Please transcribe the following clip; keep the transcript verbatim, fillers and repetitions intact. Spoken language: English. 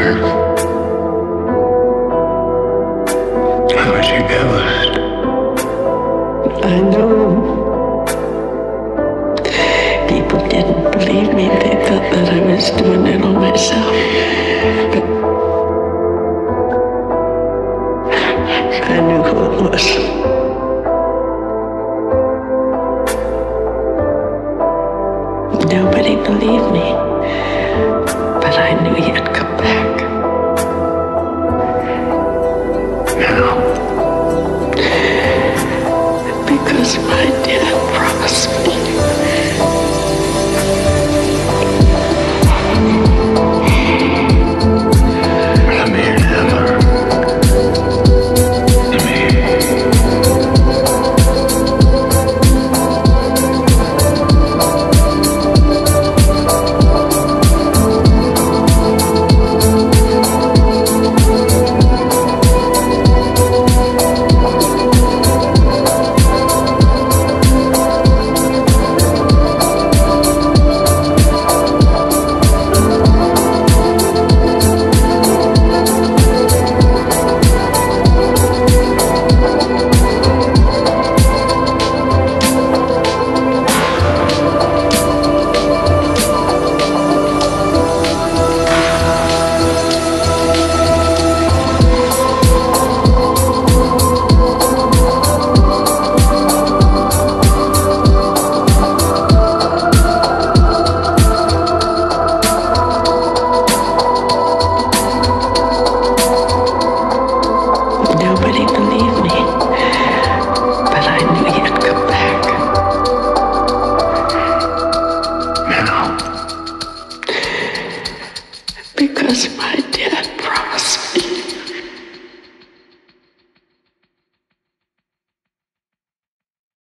her. I was your ghost. I know. People didn't believe me. They thought that I was doing it all myself. But I knew who it was. Nobody believed me, but I knew you'd come back. Now? Because my dad promised me. I'm here to have her. I'm here. Nobody believed me, but I knew you'd come back. Now? Because my